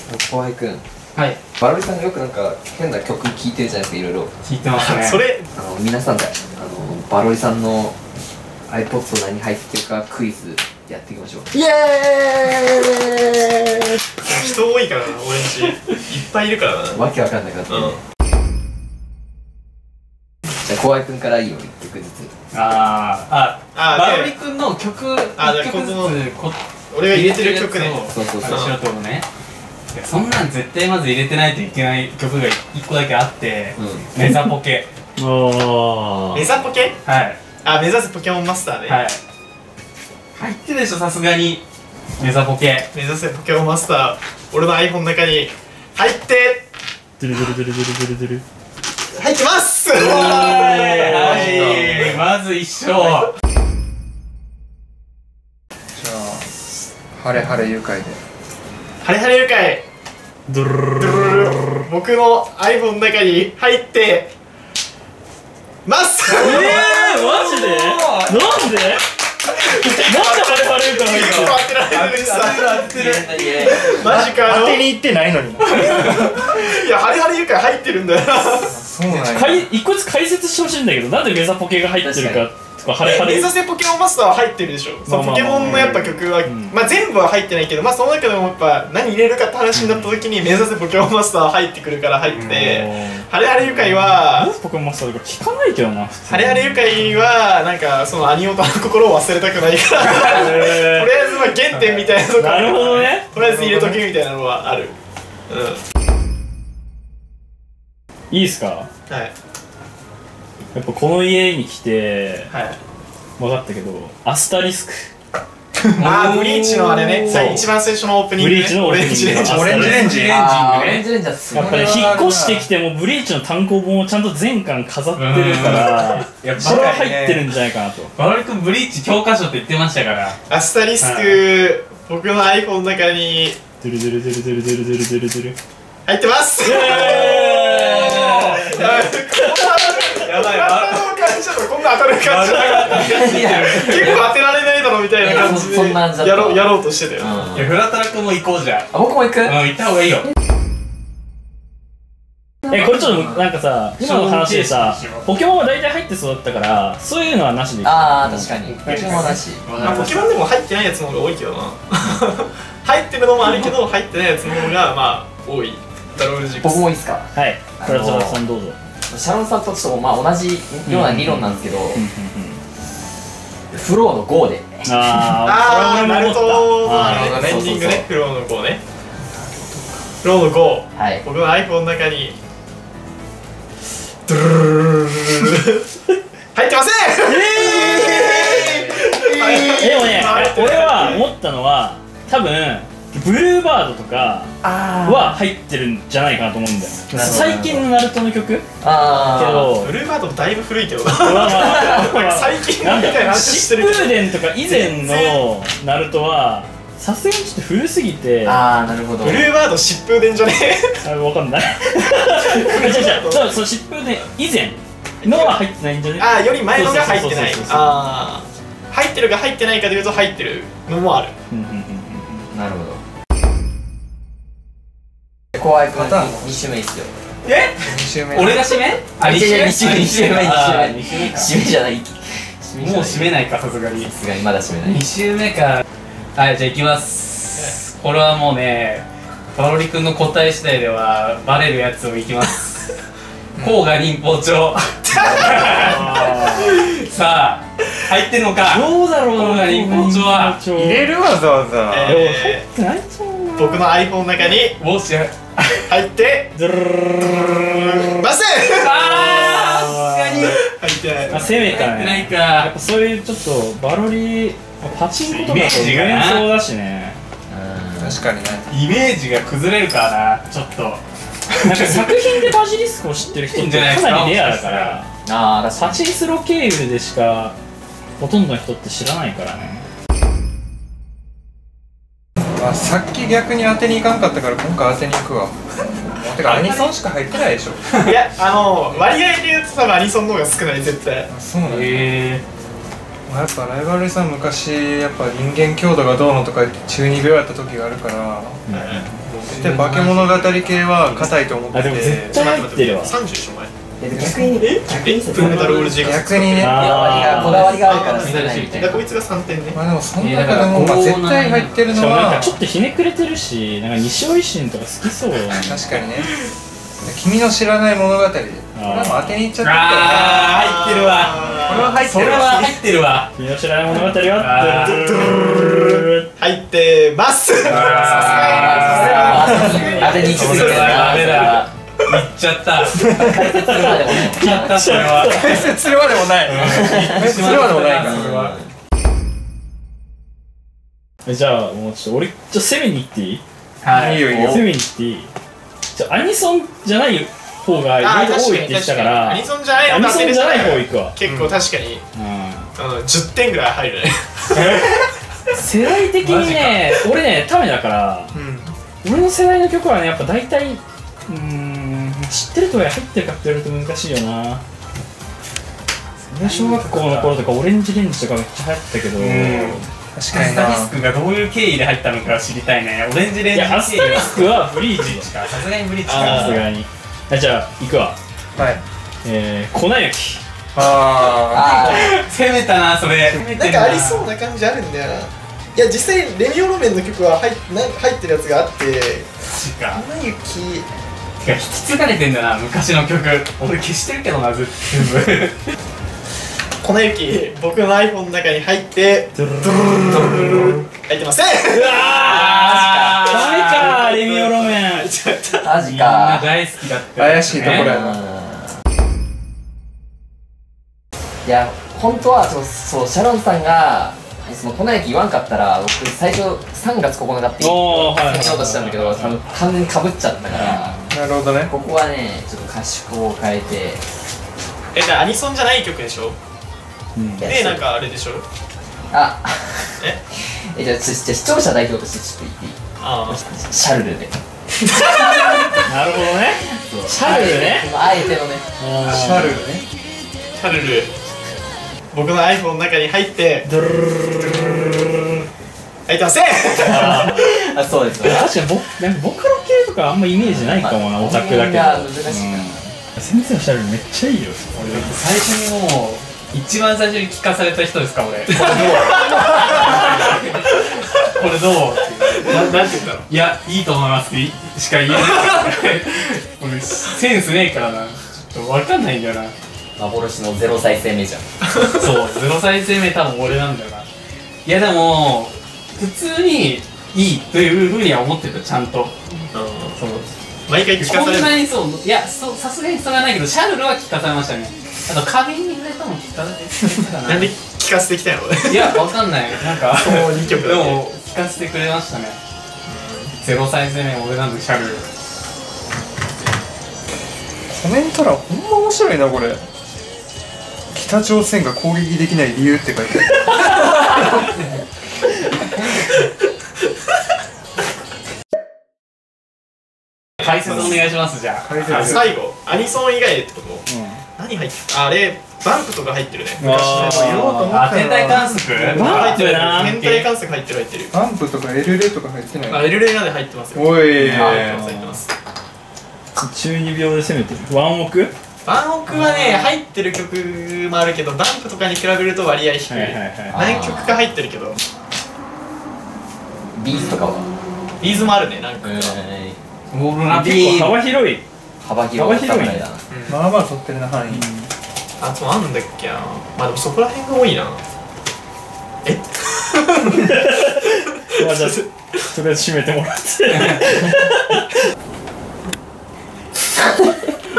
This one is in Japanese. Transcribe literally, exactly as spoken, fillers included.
後輩くん、 はい。 バロリさんがよくなんか変な曲聴いてるじゃないですか、いろいろ。 聞いてますね。 それあの皆さんであのバロリさんの iPod 何入ってるかクイズやっていきましょう。 イエーイ。 人多いからな、俺んちいっぱいいるからな。 わけわかんなかったね。 うんじゃあ後輩くんからいいよ、いっきょくずつ。 あーあ、 あバロリ君の曲あいっきょくずつこ俺が入れてる曲ね。 そうそうそう。 あれしようと思うね。いやそんなん絶対まず入れてないといけない曲がいっこだけあって、 うメザポケ。 おメザポケ？ はいあ、目指せポケモンマスターね。 はい。入ってるでしょ、さすがに。メザポケ。 目指せポケモンマスター、俺の iPhone の中に入ってドゥルドゥルドゥルドゥルドゥルドゥル。 入ってますはい、まず一勝。 じゃあ晴れ晴れ愉快でハレハレ愉快ドゥルルルルドゥルルルル僕の iPhone の中に入ってますえー、マジでなんでなんでハレハレ愉快入結構当てられるさ当てる。 マジかよ。 当てに行ってないのにいや、ハレハレ愉快入ってるんだよ。 そうなんやかい一個ずつ解説してほしいんだけど、なんでメザポケが入ってるかとか、ハレハレ目指せポケモンマスターは入ってるでしょ。そう、ポケモンのやっぱ曲は、 んまあ全部は入ってないけど、まあその中でもやっぱ何入れるかって話になった時に目指せポケモンマスターは入ってくるから入ってて、ハレハレ愉快はメザポケモンマスターとか聞かないけどな、普通ハレハレ愉快はなんかそのアニオタの心を忘れたくないからとりあえずまあ原点みたいなとこなるほどね。 とりあえず入れとけみたいなのはある。うん、 いいっすか。 はいやっぱこの家に来てはい。 分かったけど、アスタリスクあー、ブリーチのあれね、 そう一番最初のオープニングね、 ブリーチのオープニングオレンジレンジ。 オレンジレンジあー、オレンジレンジャーすごい。 やっぱね、引っ越してきてもブリーチの単行本をちゃんと全巻飾ってるから、 いや、 それは入ってるんじゃないかなと。 バロリ君ブリーチ教科書って言ってましたから。 アスタリスク、僕の iPhone の中にドゥルドゥルドゥルドゥルドゥルドゥルドゥルドゥル。 入ってますやばい、あの感じだとこんな当たる感じだから結構当てられないだろみたいな感じでそんな感じだったやろうやろうとしてたよ。 うんいや、フラタラ君も行こうじゃん。 あ、僕も行く。 うん、行った方がいいよ。 え、これちょっとなんかさ、今の話でさショーケースにしよう、 ポケモンは大体入ってそうだったから、そういうのはなしでいい。 ああ、確かに。ポケモンだし。 まあポケモンでも入ってないやつの方が多いけどな入ってるのもあるけど入ってないやつの方がまあ多いだろうジックス。 僕もいいっすか。 はい、プラチナさんどうぞ。 シャロンさんとちょっとまあ同じような理論なんですけど、 うんうんうん。 フローの ゴーで。 あー、ナルトのああーれエンディングね、フローのゴーね。フローのゴー、 はい。 僕の iPhone の中にドゥルルルルルルル入ってませんでもね、俺は思ったのは、多分ブルーバードとかは入ってるんじゃないかなと思うんだよ。最近のナルトの曲けあど、 ブルーバードもだいぶ古いけどなまあまあまあ最近なんだみたいな話してるけど疾風伝とか以前のナルトはさすがにちょっと古すぎて、 ああ、なるほど。 ブルーバード疾風伝じゃねあ、わかんない。違う違う、そうそう、疾風伝以前のは入ってないんじゃね？ ああ、より前のが入ってない。 そうそうそうそうああ、入ってるか入ってないかでいうと入ってるのもある。 うんうんうんうん。 なるほど。後輩くんに週目いいっすよ。 えに週目俺が締めあ、 いやいや、に週目、に週目、にに週目。 週目か。 締めじゃない。 もう締めないか、さすがに。 さすがにまだ締めないに。週目か。はい、じゃあ行きます。これはもうね、バロリ君の答え次第ではバレるやつをいきます。甲賀忍法帳。さあ、入ってんのか。 どうだろうな、 甲賀忍法帳は。 入れるわざわざえーないと思うな。 僕の iPhone の中にもしや。 入ってドゥルルルルル。 ませんあー、さすがに。 入ってない。 あ、攻めたね。 入ってないかやっぱ。そういうちょっとバロリパチンコとかとイメージがなそうだしね。 確かにねイメージが崩れるからな、ちょっと。 なんか作品でバジリスクを知ってる人ってかなりレアだから、 ああ、確かパチスロ経由でしかほとんどの人って知らないからね。 まあさっき逆に当てに行かんかったから今回当てに行くわてかアニソンしか入ってないでしょいや、あの、割合で言うと多分アニソンの方が少ない、絶対。 あそうなんだ、 へまあやっぱライバルさん昔やっぱ人間強度がどうのとか言って中二病やった時があるから絶対化け物語系は硬いと思ってあでも絶て、 対入ってるわ。 さんじゅうでしょお前。 え逆にえ逆にフルメタルオールジェク逆にね。 こだわりがこだわりがあるから捨てないみたいな。 だこいつがさんてんね。 まあでもその中でもまあ絶対入ってるのしかもなんかはちょっとひねくれてるし、なんか西尾維新とか好きそうだな。 確かにね。君の知らない物語で、これはもう当てにいっちゃってるから。 あー入ってるわ。 これは入ってそれるわ。 は入ってるわ。 君の知らない物語はあー入ってます。さすがあ当てに行き過ぎてるな。 ダメだ。いっちゃった。 解説するまでもね。 いっちゃったそれは。 解説するまでもない。解説するまでもないから。 それは。 えじゃあもうちょっと俺ちょっと攻めに行っていい？ はいいよいいよ攻めに行っていい？じゃあアニソンじゃない方が意あー外と多いって言ってたからアニソンじゃないアニソンじゃない方行くわ。 結構確かにうあのじゅってんぐらい入るね。 ん世代的にね、俺ね、タメだからうん。 俺の世代の曲はね、やっぱ大体うーん、知ってるとは入ってるかって言われると難しいよな。俺小学校の頃とかオレンジレンジとかめっちゃ流行ったけど、 確かにな。 アスタリスクがどういう経緯で入ったのか知りたいね。オレンジレンジいや、アスタリスクはブリーチしか、さすがにブリッジさか。 すがに。あじゃあ、行くわ。 はい。 えー、粉雪。 ああ攻めたな、それ。 なんかありそうな感じあるんだよな。いや実際レミオロメンの曲は入っな入ってるやつがあって「 か。 粉雪」 てか引き継がれてんだな、昔の曲。俺消してるけどな、ずっと全部。 粉雪僕の iPhone の中に入ってドゥルルルル入ってません。 うわーダメかー、レミオロメン。 マジみんなか。 大好きだった。 怪しいところやな。 いや本当はそうそうシャロンさんがその粉雪言わんかったら僕最初さんがつここのかって言おーはいはいはいおうとしたんだけど多分完全にかぶっちゃったからなるほどね。 ここはねちょっと歌詞を変えてえじゃあアニソンじゃない曲でしょ。 うんでなんかあれでしょ。 あええじゃあちょじゃあ視聴者代表としてちょっと言っていいあシャルルでなるほどね。シャルルね。 あえてのねシャルね。 あシャルル僕の iPhone の中に入ってドゥルルルルル入ってません。 あそうですよ確かにボなんかボカロ系とかあんまイメージないかもな、オタクだけど。 難しいかうん先生のシャルルめっちゃいいよ。 俺最初にもう一番最初に聞かされた人ですか俺。これどうこれどうななんて言ったの。 いやいいと思いますってしか言えない。俺センスねえからな、ちょっと分かんないんだよな。 幻のゼロ再生目じゃんそうゼロ再生目多分俺なんだよな。いやでも普通にいいというふうには思ってた、ちゃんと。そう毎回聞かこんされる。 なにそういやそうさすがにそれはないけどシャルルは聞かされましたね。あと花瓶に触れたの聞かせてたかな。 なんで聞かせてきたの。 いや、わかんない。なんか、 そうにきょくだけでも、聞かせてくれましたね。ゼロ再生目、俺なんでシャル。 コメント欄ほんま面白いなこれ。北朝鮮が攻撃できない理由って書いてある。 解説お願いします、じゃあ。 解説あ最後アニソン以外ってこと。何入ってああれバンプとか入ってるね。昔あーの言おうと思ったあ、天体観測入ってる。 バンプな天体観測入ってる入ってる。 バンプとかエルレとか入ってない。 あエルレナで入ってますよ。 おい。 入ってます入ってます。 中二病で攻めてる。ワンオク。 バンオクはね入ってる曲もあるけどバンプとかに比べると割合低い。 はいはいはい。 何曲か入ってるけどビーズとかはビーズもあるね何曲か。 オールナ結構幅広い。 幅広い幅広い侍だなまあまあ取ってるな範囲。 あとなんだっけな。まあでもそこら辺が多いな。えまあじゃあとりあえず締めてもらって。